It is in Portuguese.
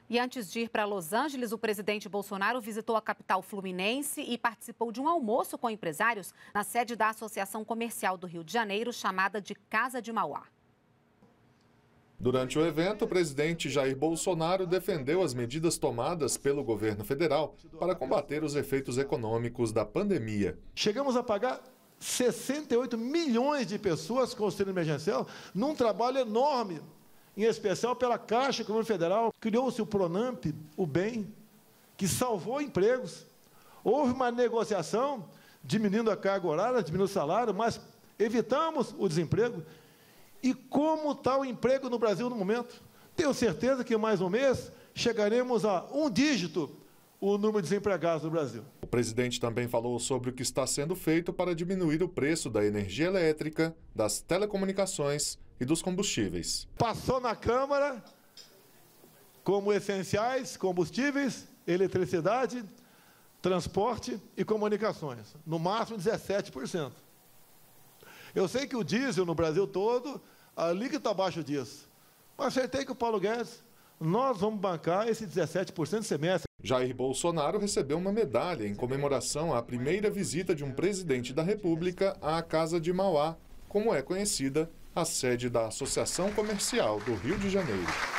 E antes de ir para Los Angeles, o presidente Bolsonaro visitou a capital fluminense e participou de um almoço com empresários na sede da Associação Comercial do Rio de Janeiro, chamada de Casa de Mauá. Durante o evento, o presidente Jair Bolsonaro defendeu as medidas tomadas pelo governo federal para combater os efeitos econômicos da pandemia. Chegamos a pagar 68 milhões de pessoas com auxílio emergencial num trabalho enorme, em especial pela Caixa Econômica Federal. Criou-se o Pronamp, o BEM, que salvou empregos. Houve uma negociação, diminuindo a carga horária, diminuindo o salário, mas evitamos o desemprego. E como está o emprego no Brasil no momento? Tenho certeza que mais um mês chegaremos a um dígito o número de desempregados no Brasil. O presidente também falou sobre o que está sendo feito para diminuir o preço da energia elétrica, das telecomunicações e dos combustíveis. Passou na Câmara como essenciais combustíveis, eletricidade, transporte e comunicações, no máximo 17%. Eu sei que o diesel no Brasil todo, ali que está abaixo disso. Mas acertei com o Paulo Guedes, nós vamos bancar esse 17% de semestre. Jair Bolsonaro recebeu uma medalha em comemoração à primeira visita de um presidente da República à Casa de Mauá, como é conhecida a sede da Associação Comercial do Rio de Janeiro.